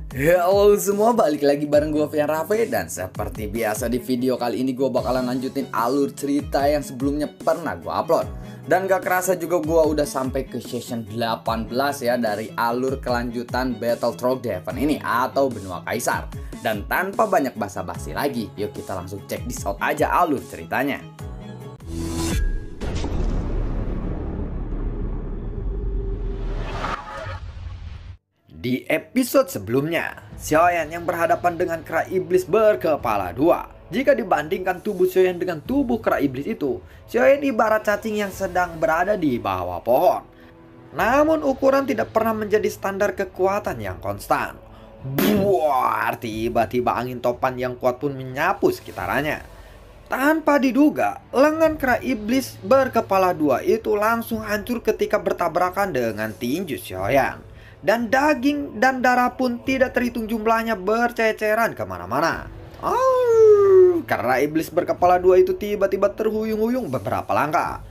Halo semua, balik lagi bareng gue Fian Rafe. Dan seperti biasa di video kali ini gue bakalan lanjutin alur cerita yang sebelumnya pernah gue upload. Dan gak kerasa juga gue udah sampai ke season 18 ya dari alur kelanjutan Battle Through Devon ini atau Benua Kaisar. Dan tanpa banyak basa-basi lagi, yuk kita langsung check this out aja alur ceritanya. Di episode sebelumnya, Xiaoyan yang berhadapan dengan kera iblis berkepala dua. Jika dibandingkan tubuh Xiaoyan dengan tubuh kera iblis itu, Xiaoyan ibarat cacing yang sedang berada di bawah pohon. Namun ukuran tidak pernah menjadi standar kekuatan yang konstan. Buar, tiba-tiba angin topan yang kuat pun menyapu sekitarannya. Tanpa diduga, lengan kera iblis berkepala dua itu langsung hancur ketika bertabrakan dengan tinju Xiaoyan. Dan daging dan darah pun tidak terhitung jumlahnya berceceran kemana-mana. Karena iblis berkepala dua itu tiba-tiba terhuyung-huyung beberapa langkah.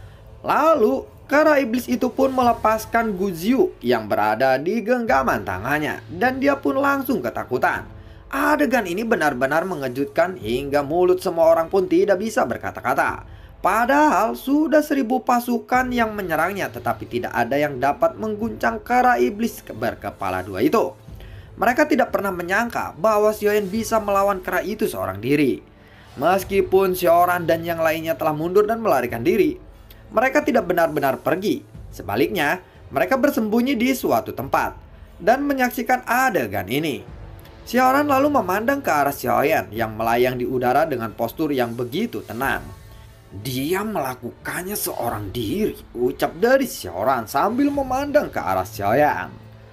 Lalu, kera iblis itu pun melepaskan Guziu yang berada di genggaman tangannya. Dan dia pun langsung ketakutan. Adegan ini benar-benar mengejutkan hingga mulut semua orang pun tidak bisa berkata-kata. Padahal sudah 1000 pasukan yang menyerangnya, tetapi tidak ada yang dapat mengguncang kera iblis berkepala dua itu. Mereka tidak pernah menyangka bahwa Xiaoyan bisa melawan kera itu seorang diri. Meskipun Xiaoran dan yang lainnya telah mundur dan melarikan diri, mereka tidak benar-benar pergi. Sebaliknya, mereka bersembunyi di suatu tempat dan menyaksikan adegan ini. Xiaoran lalu memandang ke arah Xiaoyan yang melayang di udara dengan postur yang begitu tenang. "Dia melakukannya seorang diri," ucap dari Xiaoran sambil memandang ke arah Xiaoyan.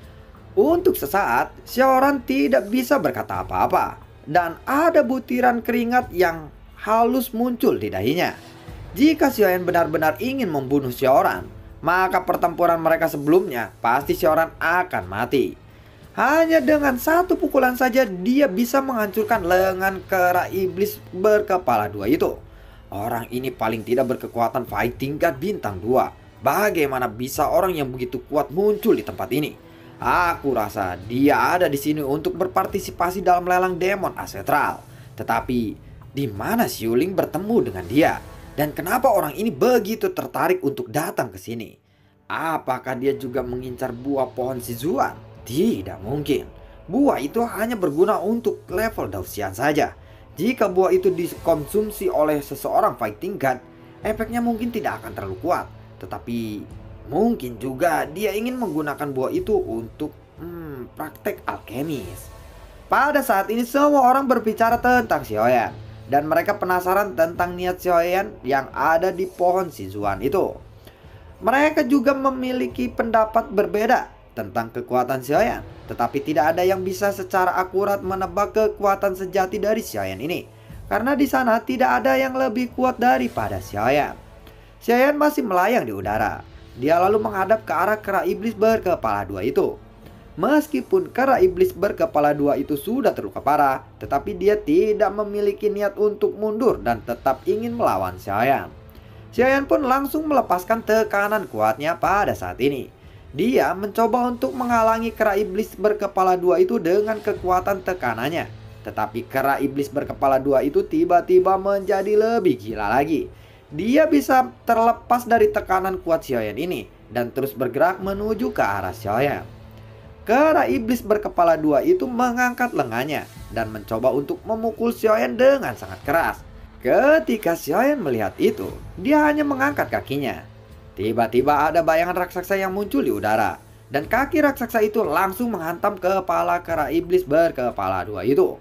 Untuk sesaat, Xiaoran tidak bisa berkata apa-apa. Dan ada butiran keringat yang halus muncul di dahinya. Jika Xiaoyan benar-benar ingin membunuh Xiaoran, maka pertempuran mereka sebelumnya pasti Xiaoran akan mati. Hanya dengan satu pukulan saja dia bisa menghancurkan lengan kera iblis berkepala dua itu. Orang ini paling tidak berkekuatan fighting god bintang 2. Bagaimana bisa orang yang begitu kuat muncul di tempat ini? Aku rasa dia ada di sini untuk berpartisipasi dalam lelang demon asetral. Tetapi di mana Xiuling bertemu dengan dia? Dan kenapa orang ini begitu tertarik untuk datang ke sini? Apakah dia juga mengincar buah pohon Sizuan? Tidak mungkin. Buah itu hanya berguna untuk level Daoxian saja. Jika buah itu dikonsumsi oleh seseorang fighting god, efeknya mungkin tidak akan terlalu kuat. Tetapi mungkin juga dia ingin menggunakan buah itu untuk praktek alkemis. Pada saat ini semua orang berbicara tentang Xiaoyan. Dan mereka penasaran tentang niat Xiaoyan yang ada di pohon Sizuan itu. Mereka juga memiliki pendapat berbeda tentang kekuatan Xiaoyan, tetapi tidak ada yang bisa secara akurat menebak kekuatan sejati dari Xiaoyan ini, karena di sana tidak ada yang lebih kuat daripada Xiaoyan. Xiaoyan masih melayang di udara. Dia lalu menghadap ke arah kera iblis berkepala dua itu. Meskipun kera iblis berkepala dua itu sudah terluka parah, tetapi dia tidak memiliki niat untuk mundur dan tetap ingin melawan Xiaoyan. Xiaoyan pun langsung melepaskan tekanan kuatnya pada saat ini. Dia mencoba untuk menghalangi kera iblis berkepala dua itu dengan kekuatan tekanannya. Tetapi kera iblis berkepala dua itu tiba-tiba menjadi lebih gila lagi. Dia bisa terlepas dari tekanan kuat Xiaoyan ini dan terus bergerak menuju ke arah Xiaoyan. Kera iblis berkepala dua itu mengangkat lengannya dan mencoba untuk memukul Xiaoyan dengan sangat keras. Ketika Xiaoyan melihat itu, dia hanya mengangkat kakinya. Tiba-tiba ada bayangan raksasa yang muncul di udara. Dan kaki raksasa itu langsung menghantam kepala kera iblis berkepala dua itu.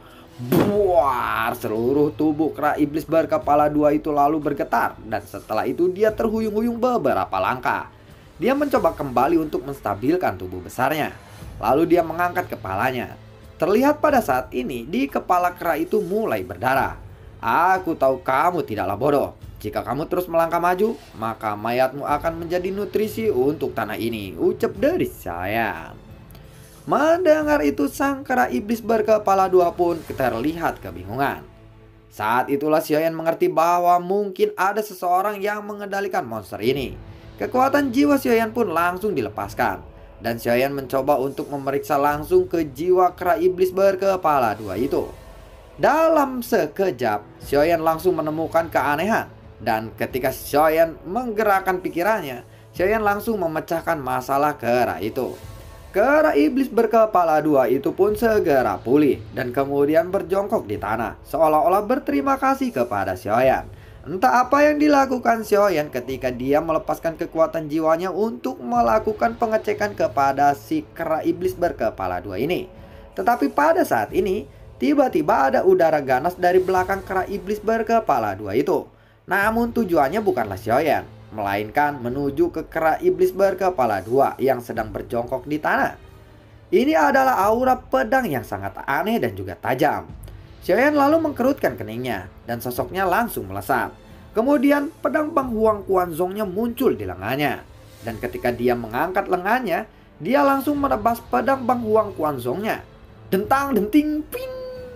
Buar, seluruh tubuh kera iblis berkepala dua itu lalu bergetar. Dan setelah itu dia terhuyung-huyung beberapa langkah. Dia mencoba kembali untuk menstabilkan tubuh besarnya. Lalu dia mengangkat kepalanya. Terlihat pada saat ini di kepala kera itu mulai berdarah. Aku tahu kamu tidaklah bodoh. Jika kamu terus melangkah maju, maka mayatmu akan menjadi nutrisi untuk tanah ini, ucap dari Xiaoyan. Mendengar itu, sang kera iblis berkepala dua pun terlihat kebingungan. Saat itulah Xiaoyan mengerti bahwa mungkin ada seseorang yang mengendalikan monster ini. Kekuatan jiwa Xiaoyan pun langsung dilepaskan. Dan Xiaoyan mencoba untuk memeriksa langsung ke jiwa kera iblis berkepala dua itu. Dalam sekejap, Xiaoyan langsung menemukan keanehan. Dan ketika Xiaoyan menggerakkan pikirannya, Xiaoyan langsung memecahkan masalah kera itu. Kera iblis berkepala dua itu pun segera pulih dan kemudian berjongkok di tanah, seolah-olah berterima kasih kepada Xiaoyan. Entah apa yang dilakukan Xiaoyan ketika dia melepaskan kekuatan jiwanya untuk melakukan pengecekan kepada si kera iblis berkepala dua ini. Tetapi pada saat ini, tiba-tiba ada udara ganas dari belakang kera iblis berkepala dua itu. Namun tujuannya bukanlah Xiaoyan, melainkan menuju ke kera iblis berkepala dua yang sedang berjongkok di tanah. Ini adalah aura pedang yang sangat aneh dan juga tajam. Xiaoyan lalu mengkerutkan keningnya dan sosoknya langsung melesat. Kemudian pedang Bang Huang Quanzongnya muncul di lengannya. Dan ketika dia mengangkat lengannya, dia langsung menebas pedang Bang Huang Quanzongnya. Dentang denting ping.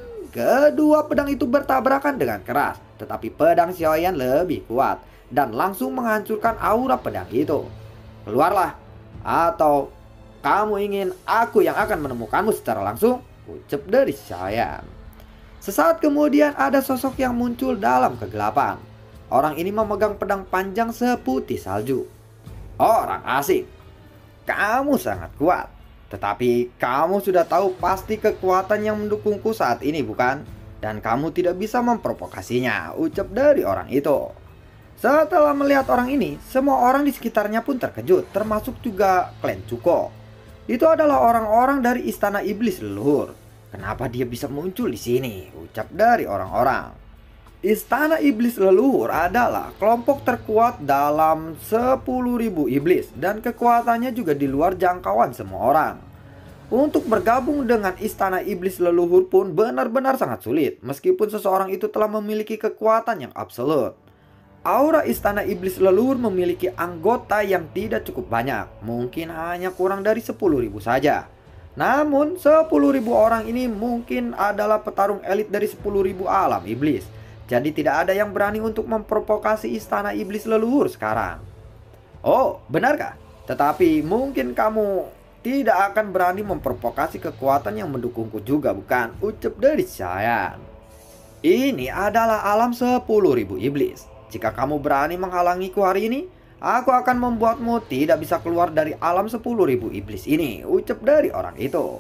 Kedua pedang itu bertabrakan dengan keras, tetapi pedang Xiaoyan lebih kuat dan langsung menghancurkan aura pedang itu. Keluarlah, atau kamu ingin aku yang akan menemukanmu secara langsung? Ucap dari Xiaoyan. Sesaat kemudian ada sosok yang muncul dalam kegelapan. Orang ini memegang pedang panjang seputih salju. Orang asing, kamu sangat kuat. Tetapi kamu sudah tahu pasti kekuatan yang mendukungku saat ini, bukan? Dan kamu tidak bisa memprovokasinya, ucap dari orang itu. Setelah melihat orang ini, semua orang di sekitarnya pun terkejut, termasuk juga klan Cuko. Itu adalah orang-orang dari istana iblis leluhur. Kenapa dia bisa muncul di sini? Ucap dari orang-orang. Istana iblis leluhur adalah kelompok terkuat dalam 10.000 iblis dan kekuatannya juga di luar jangkauan semua orang. Untuk bergabung dengan istana iblis leluhur pun benar-benar sangat sulit, meskipun seseorang itu telah memiliki kekuatan yang absolut. Aura istana iblis leluhur memiliki anggota yang tidak cukup banyak, mungkin hanya kurang dari 10.000 saja. Namun 10.000 orang ini mungkin adalah petarung elit dari 10.000 alam iblis. Jadi tidak ada yang berani untuk memprovokasi istana iblis leluhur sekarang. Oh, benarkah? Tetapi mungkin kamu tidak akan berani memprovokasi kekuatan yang mendukungku juga, bukan? Ucap dari Xiaoyan. Ini adalah alam 10.000 iblis. Jika kamu berani menghalangiku hari ini, aku akan membuatmu tidak bisa keluar dari alam 10.000 iblis ini, ucap dari orang itu.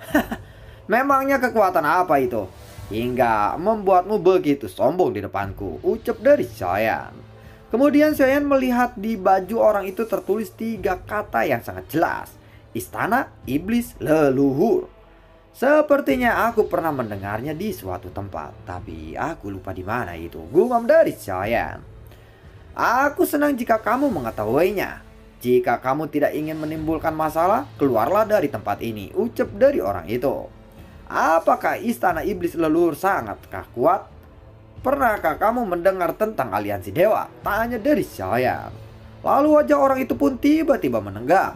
Memangnya kekuatan apa itu? Hingga membuatmu begitu sombong di depanku, ucap dari Xiaoyan. Kemudian Xiaoyan melihat di baju orang itu tertulis 3 kata yang sangat jelas. Istana Iblis Leluhur. Sepertinya aku pernah mendengarnya di suatu tempat, tapi aku lupa di mana itu, gumam dari Xiaoyan. Aku senang jika kamu mengetahuinya. Jika kamu tidak ingin menimbulkan masalah, keluarlah dari tempat ini, ucap dari orang itu. Apakah istana iblis leluhur sangatkah kuat? Pernahkah kamu mendengar tentang aliansi dewa? Tanya dari Xiaoyan. Lalu wajah orang itu pun tiba-tiba menenggang.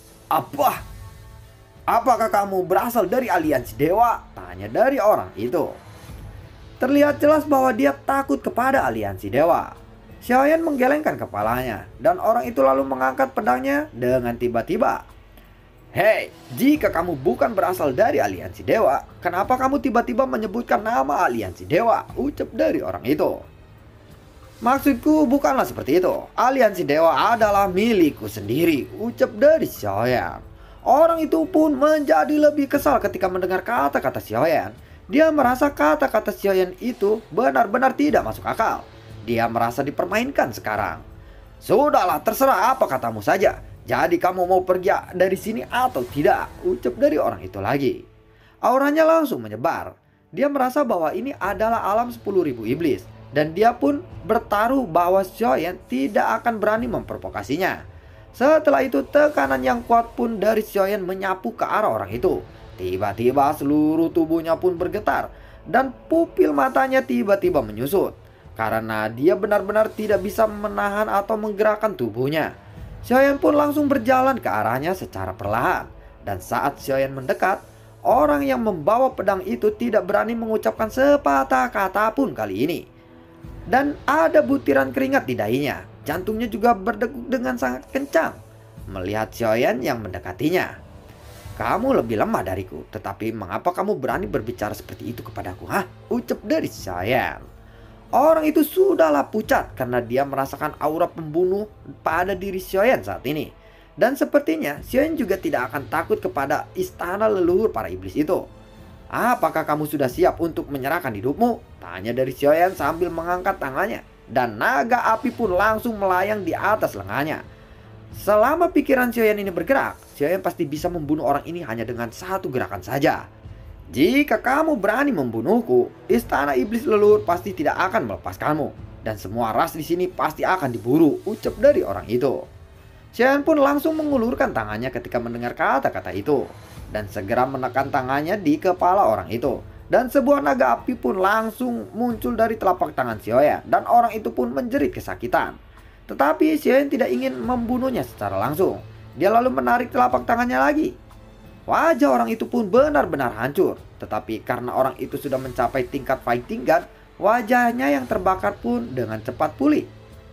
Apakah kamu berasal dari aliansi dewa? Tanya dari orang itu. Terlihat jelas bahwa dia takut kepada aliansi dewa. Xiaoyan menggelengkan kepalanya dan orang itu lalu mengangkat pedangnya dengan tiba-tiba. Hei, jika kamu bukan berasal dari aliansi dewa, kenapa kamu tiba-tiba menyebutkan nama aliansi dewa? Ucap dari orang itu. Maksudku bukanlah seperti itu. Aliansi dewa adalah milikku sendiri, ucap dari Xiaoyan. Orang itu pun menjadi lebih kesal ketika mendengar kata-kata Xiaoyan. Dia merasa kata-kata Xiaoyan itu benar-benar tidak masuk akal. Dia merasa dipermainkan sekarang. Sudahlah, terserah apa katamu saja. Jadi kamu mau pergi dari sini atau tidak? Ucap dari orang itu lagi. Auranya langsung menyebar. Dia merasa bahwa ini adalah alam 10.000 iblis. Dan dia pun bertaruh bahwa Xiaoyan tidak akan berani memprovokasinya. Setelah itu tekanan yang kuat pun dari Xiaoyan menyapu ke arah orang itu. Tiba-tiba seluruh tubuhnya pun bergetar. Dan pupil matanya tiba-tiba menyusut. Karena dia benar-benar tidak bisa menahan atau menggerakkan tubuhnya. Xiaoyan pun langsung berjalan ke arahnya secara perlahan. Dan saat Xiaoyan mendekat, orang yang membawa pedang itu tidak berani mengucapkan sepatah kata pun kali ini. Dan ada butiran keringat di dahinya. Jantungnya juga berdegup dengan sangat kencang. melihat Xiaoyan yang mendekatinya. "Kamu lebih lemah dariku, tetapi mengapa kamu berani berbicara seperti itu kepadaku, hah?" ucap dari Xiaoyan. Orang itu sudahlah pucat karena dia merasakan aura pembunuh pada diri Xiaoyan saat ini. Dan sepertinya Xiaoyan juga tidak akan takut kepada istana leluhur para iblis itu. "Apakah kamu sudah siap untuk menyerahkan hidupmu?" tanya dari Xiaoyan sambil mengangkat tangannya. Dan naga api pun langsung melayang di atas lengannya. Selama pikiran Xiaoyan ini bergerak, Xiaoyan pasti bisa membunuh orang ini hanya dengan satu gerakan saja. "Jika kamu berani membunuhku, istana iblis leluhur pasti tidak akan melepaskanmu. Dan semua ras di sini pasti akan diburu," ucap dari orang itu. Xiaoyan pun langsung mengulurkan tangannya ketika mendengar kata-kata itu. Dan segera menekan tangannya di kepala orang itu. Dan sebuah naga api pun langsung muncul dari telapak tangan Xiaoyan. Dan orang itu pun menjerit kesakitan. Tetapi Xiaoyan tidak ingin membunuhnya secara langsung. Dia lalu menarik telapak tangannya lagi. Wajah orang itu pun benar-benar hancur. Tetapi karena orang itu sudah mencapai tingkat fighting god, wajahnya yang terbakar pun dengan cepat pulih.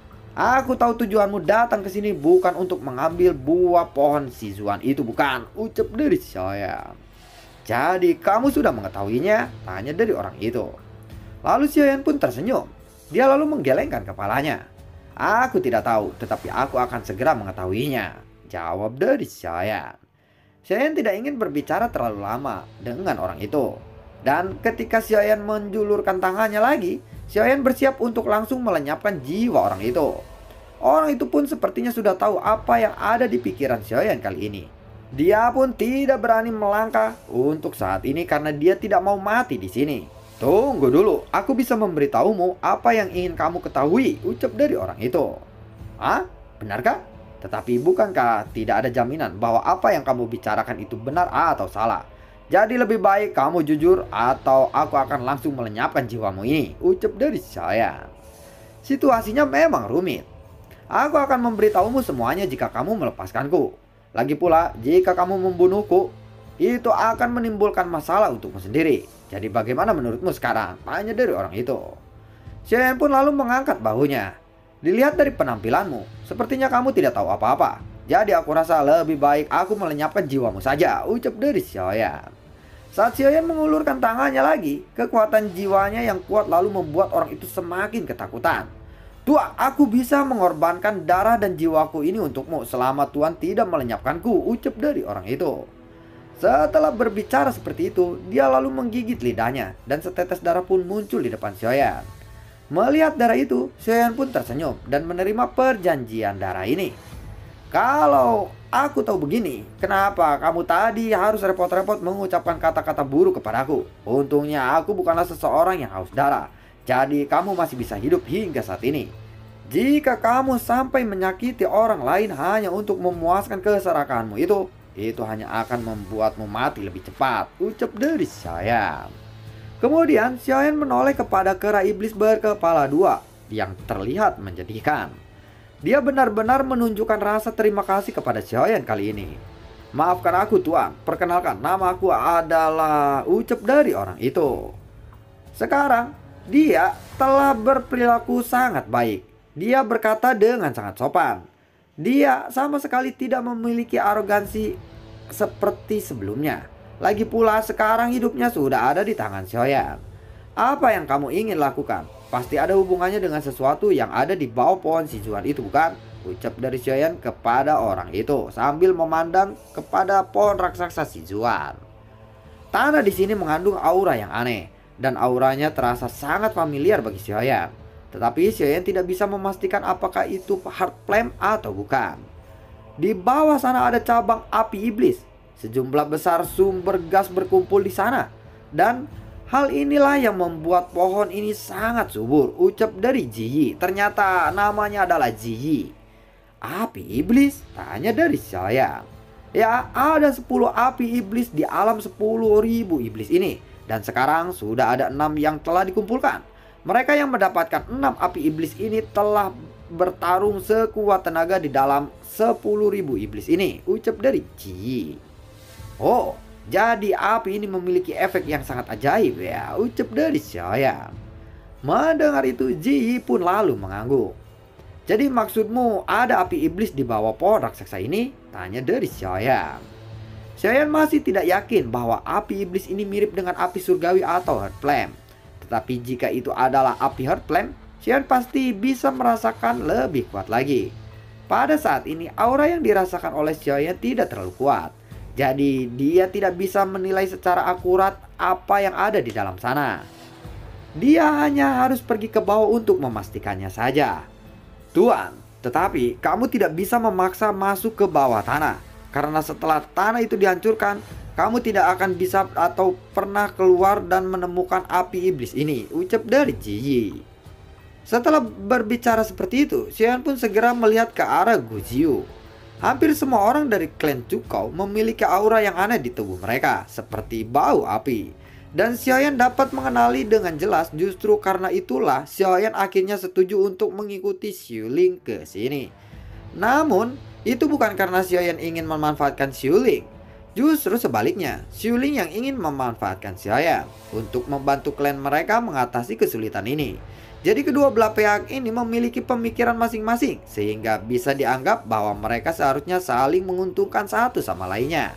"Aku tahu tujuanmu datang ke sini bukan untuk mengambil buah pohon Sizuan itu, bukan?" ucap dari Xiaoyan. "Jadi kamu sudah mengetahuinya?" tanya dari orang itu. Lalu Xiaoyan pun tersenyum. Dia lalu menggelengkan kepalanya. "Aku tidak tahu, tetapi aku akan segera mengetahuinya," jawab dari Xiaoyan. Xiaoyan tidak ingin berbicara terlalu lama dengan orang itu. Dan ketika Xiaoyan menjulurkan tangannya lagi, Xiaoyan bersiap untuk langsung melenyapkan jiwa orang itu. Orang itu pun sepertinya sudah tahu apa yang ada di pikiran Xiaoyan kali ini. Dia pun tidak berani melangkah untuk saat ini karena dia tidak mau mati di sini. "Tunggu dulu, aku bisa memberitahumu apa yang ingin kamu ketahui," ucap dari orang itu. "Ah, benarkah? Tetapi bukankah tidak ada jaminan bahwa apa yang kamu bicarakan itu benar atau salah? Jadi lebih baik kamu jujur atau aku akan langsung melenyapkan jiwamu ini," ucap dari Xiaoyan. Situasinya memang rumit. "Aku akan memberitahumu semuanya jika kamu melepaskanku. Lagi pula, jika kamu membunuhku, itu akan menimbulkan masalah untukmu sendiri. Jadi bagaimana menurutmu sekarang?" tanya dari orang itu. Xiaoyan pun lalu mengangkat bahunya. "Dilihat dari penampilanmu, sepertinya kamu tidak tahu apa-apa. Jadi aku rasa lebih baik aku melenyapkan jiwamu saja," ucap dari Xiaoyan. Saat Xiaoyan mengulurkan tangannya lagi, kekuatan jiwanya yang kuat lalu membuat orang itu semakin ketakutan. "Tuan, aku bisa mengorbankan darah dan jiwaku ini untukmu selama Tuan tidak melenyapkanku," ucap dari orang itu. Setelah berbicara seperti itu, dia lalu menggigit lidahnya dan setetes darah pun muncul di depan Xiaoyan. Melihat darah itu, Xiaoyan pun tersenyum dan menerima perjanjian darah ini. "Kalau aku tahu begini, kenapa kamu tadi harus repot-repot mengucapkan kata-kata buruk kepadaku? Untungnya aku bukanlah seseorang yang haus darah. Jadi kamu masih bisa hidup hingga saat ini. Jika kamu sampai menyakiti orang lain hanya untuk memuaskan keserakahanmu itu hanya akan membuatmu mati lebih cepat," ucap dari Xiaoyan. Kemudian Xiaoyan menoleh kepada kera iblis berkepala dua yang terlihat menjadikan. Dia benar-benar menunjukkan rasa terima kasih kepada Xiaoyan kali ini. "Maafkan aku Tuan, perkenalkan nama aku adalah," ucap dari orang itu. Sekarang dia telah berperilaku sangat baik. Dia berkata dengan sangat sopan. Dia sama sekali tidak memiliki arogansi seperti sebelumnya. Lagi pula sekarang hidupnya sudah ada di tangan Xiaoyan. "Apa yang kamu ingin lakukan? Pasti ada hubungannya dengan sesuatu yang ada di bawah pohon Sizuan itu, bukan?" ucap dari Xiaoyan kepada orang itu sambil memandang kepada pohon raksasa Sizuan. Tanah di sini mengandung aura yang aneh dan auranya terasa sangat familiar bagi Xiaoyan. Tetapi Xiaoyan tidak bisa memastikan apakah itu heart flame atau bukan. Di bawah sana ada cabang api iblis. Sejumlah besar sumber gas berkumpul di sana. Dan hal inilah yang membuat pohon ini sangat subur, ucap dari Ji. Ternyata namanya adalah Ji. "Api iblis?" tanya dari Xiaoyan. "Ya, ada 10 api iblis di alam 10.000 iblis ini. Dan sekarang sudah ada 6 yang telah dikumpulkan. Mereka yang mendapatkan 6 api iblis ini telah bertarung sekuat tenaga di dalam 10.000 iblis ini," ucap dari Ji. "Oh, jadi api ini memiliki efek yang sangat ajaib ya," ucap dari Xiaoyan. Mendengar itu, Ji pun lalu mengangguk. Jadi maksudmu ada api iblis di bawah pohon raksasa ini? Tanya dari Xiaoyan. Xiaoyan masih tidak yakin bahwa api iblis ini mirip dengan api surgawi atau Heart Flame. Tetapi jika itu adalah api Heart Flame, Xiaoyan pasti bisa merasakan lebih kuat lagi. Pada saat ini aura yang dirasakan oleh Xiaoyan tidak terlalu kuat. Jadi dia tidak bisa menilai secara akurat apa yang ada di dalam sana. Dia hanya harus pergi ke bawah untuk memastikannya saja. Tuan, tetapi kamu tidak bisa memaksa masuk ke bawah tanah. Karena setelah tanah itu dihancurkan, kamu tidak akan bisa atau pernah keluar dan menemukan api iblis ini, ucap dari Ji. Setelah berbicara seperti itu, Xiaoyan pun segera melihat ke arah Guziu. Hampir semua orang dari klan Cukau memiliki aura yang aneh di tubuh mereka, seperti bau api. Dan Xiaoyan dapat mengenali dengan jelas, justru karena itulah Xiaoyan akhirnya setuju untuk mengikuti Xiuling ke sini. Namun, itu bukan karena Xiaoyan ingin memanfaatkan Xiuling. Justru sebaliknya, Xiuling yang ingin memanfaatkan Xiaoyan untuk membantu klan mereka mengatasi kesulitan ini. Jadi kedua belah pihak ini memiliki pemikiran masing-masing, sehingga bisa dianggap bahwa mereka seharusnya saling menguntungkan satu sama lainnya.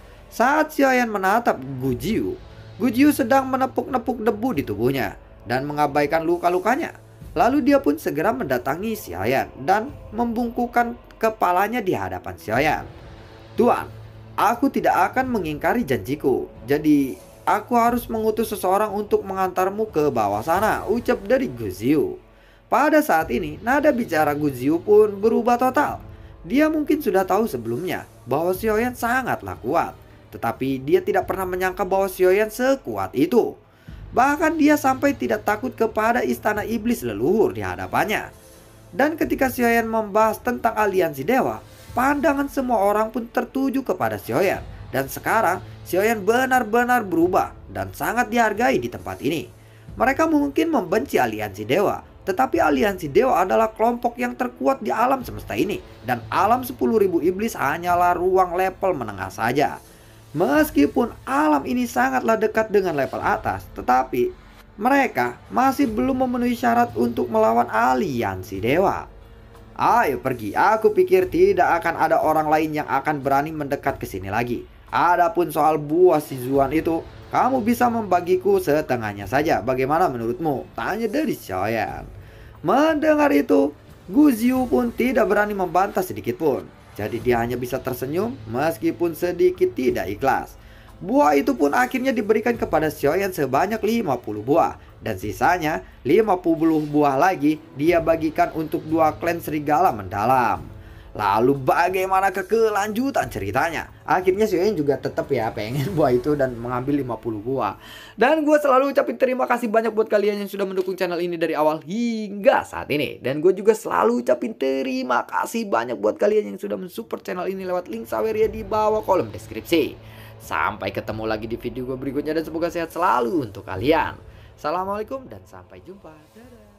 Saat Xiaoyan menatap Gujiu sedang menepuk-nepuk debu di tubuhnya dan mengabaikan luka-lukanya. Lalu dia pun segera mendatangi Xiaoyan dan membungkukkan kepalanya di hadapan Xiaoyan. Tuan, aku tidak akan mengingkari janjiku. Jadi aku harus mengutus seseorang untuk mengantarmu ke bawah sana, ucap dari Guziu. Pada saat ini nada bicara Guziu pun berubah total. Dia mungkin sudah tahu sebelumnya bahwa Xiaoyan sangatlah kuat. Tetapi dia tidak pernah menyangka bahwa Xiaoyan sekuat itu. Bahkan dia sampai tidak takut kepada istana iblis leluhur di hadapannya. Dan ketika Xiaoyan membahas tentang aliansi dewa, pandangan semua orang pun tertuju kepada Xiaoyan. Dan sekarang Xiaoyan benar-benar berubah dan sangat dihargai di tempat ini. Mereka mungkin membenci aliansi dewa, tetapi aliansi dewa adalah kelompok yang terkuat di alam semesta ini. Dan alam 10.000 iblis hanyalah ruang level menengah saja. Meskipun alam ini sangatlah dekat dengan level atas, tetapi mereka masih belum memenuhi syarat untuk melawan aliansi dewa. Ayo pergi, aku pikir tidak akan ada orang lain yang akan berani mendekat ke sini lagi. Adapun soal buah Sizuan itu, kamu bisa membagiku setengahnya saja. Bagaimana menurutmu? Tanya dari Xiaoyan. Mendengar itu, Guziu pun tidak berani membantah sedikit pun. Jadi dia hanya bisa tersenyum meskipun sedikit tidak ikhlas. Buah itu pun akhirnya diberikan kepada Xiaoyan sebanyak 50 buah. Dan sisanya 50 buah lagi dia bagikan untuk dua klan serigala mendalam. Lalu bagaimana kelanjutan ceritanya? Akhirnya Xiaoyan juga tetap ya pengen buah itu dan mengambil 50 buah. Dan gue selalu ucapin terima kasih banyak buat kalian yang sudah mendukung channel ini dari awal hingga saat ini. Dan gue juga selalu ucapin terima kasih banyak buat kalian yang sudah mensupport channel ini lewat link saweria di bawah kolom deskripsi. Sampai ketemu lagi di video gue berikutnya dan semoga sehat selalu untuk kalian. Assalamualaikum dan sampai jumpa. Dadah.